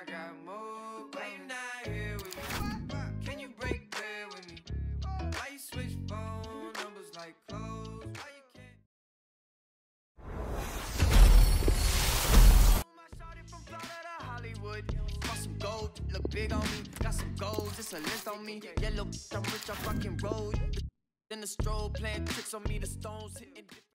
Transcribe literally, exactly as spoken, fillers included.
got more. Why you not here with me? Can you break bread with me? Why you switch phone numbers like clothes? Why you can't? My shawty from Florida to Hollywood. Bought some gold, look big on me. Got some gold, just a list on me. Yellow, I'm rich, I'm rock and roll. Then the strobe playing tricks on me, the stones hitting.